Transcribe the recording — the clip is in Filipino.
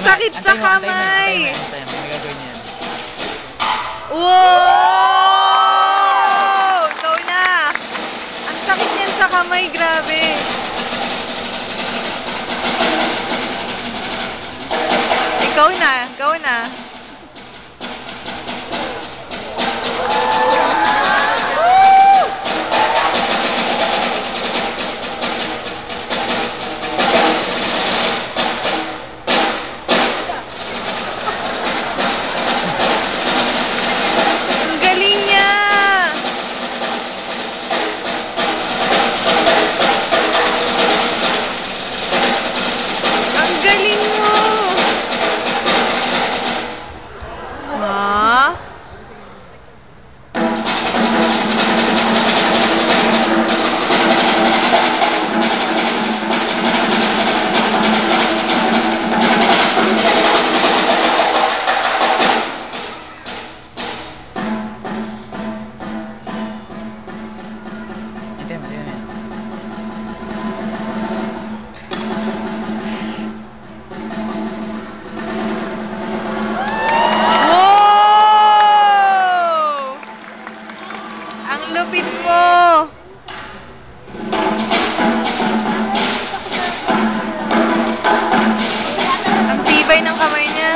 sakit sa kamay! Antayin mo, may gagawin yan. Wow! Ikaw na! Ang sakit niyan sa kamay, grabe! Ikaw na! Lupit mo! Ang tibay ng kamay niya.